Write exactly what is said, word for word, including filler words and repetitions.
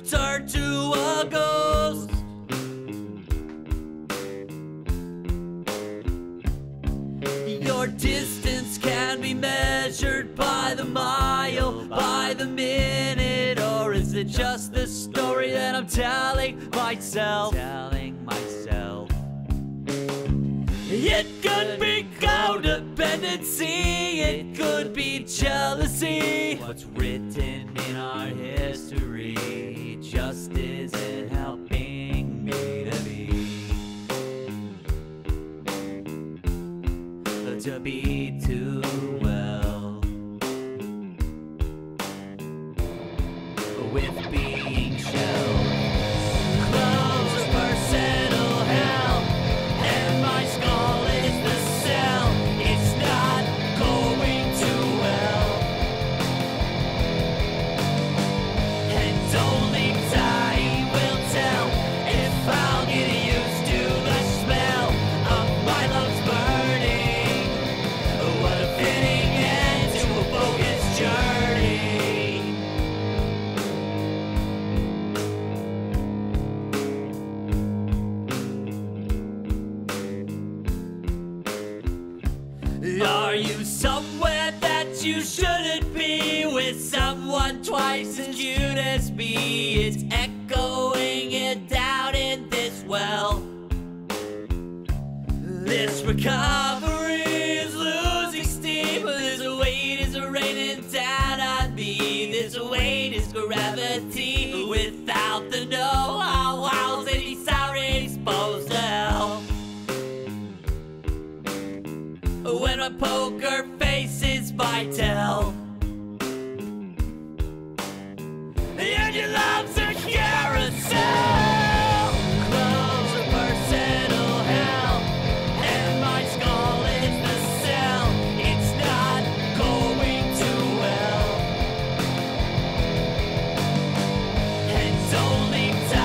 turn to a ghost. Your distance can be measured by the mile, by the minute, or is it just the story that I'm telling myself? Telling myself. It could be codependency, it could be jealousy. What's written in our history just isn't helping me to be. To be too well with being shelved. Close a personal hell, and my skull is the cell. It's not going too well, and only time will tell if I'll get used to the smell of my lungs burning. What a fitting end to a bogus journey. Are you somewhere that you shouldn't be, with someone twice as cute as me? It's echoing it down in this well. This recovery is losing steam. This weight is raining down on me. This weight is gravity. Without the know-how, how's any sorry exposed to hell? When my poker face is my tell, and your love's a carousel. Close a personal hell, and my skull is the cell. It's not going too well, and only time